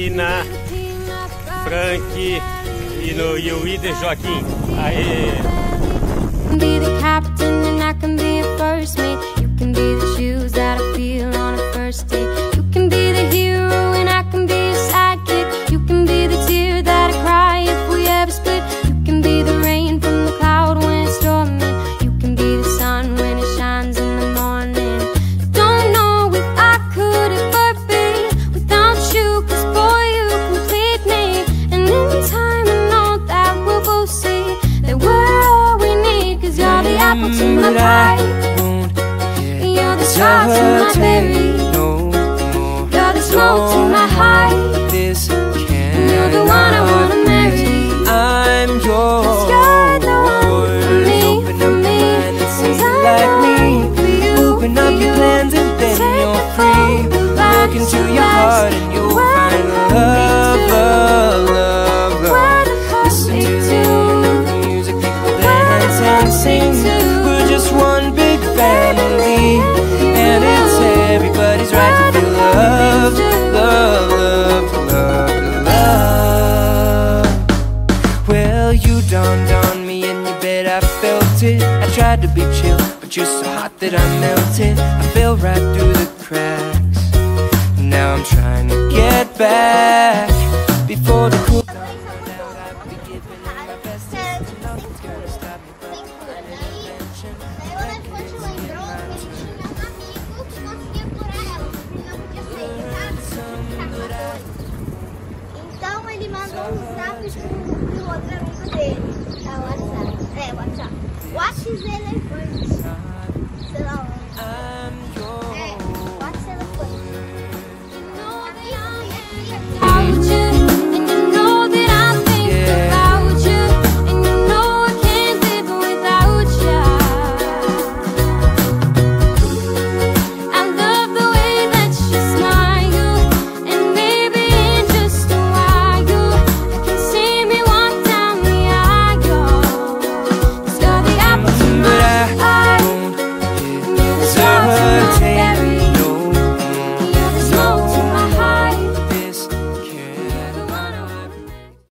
Marina, Frank e o Ider Joaquim. Aê! Be the captain and I can be a first mate. You can be the shoes that I feel on a first date. You can be the hero and I can be a sidekick. You can be the tear that I cry if we ever split. You can be the rain from the cloud when it's storming. You can be the sun when it shines in the morning. Don't know if I could ever be without you, 'cause boy, you complete me. And in time I know that we'll both see that we're all we need, 'cause you're the apple to my pie, you're the star to my berry, you're the smoke to my high, and you're the one I wanna marry. I'm yours. 'Cause you're the one for me, for me, since I like me. know for you, Open up your plans and then you're free. Look into your heart and you'll find love, love, love, love. Listen to the music, people dance and sing. We're just one big family, and it's everybody's right to feel love, love, love, love, love. Well, you dawned on me in your bed, I felt it. I tried to be chill, but you're so hot that I melted. I fell right through the cracks. Now I'm trying to get back before the cool down run out. I'll be giving it my best. Nothing's gonna stop me but my intervention. Então ele mandou um zap pro outro amigo dele. É o WhatsApp. É, WhatsApp. Elefante. Sei lá onde.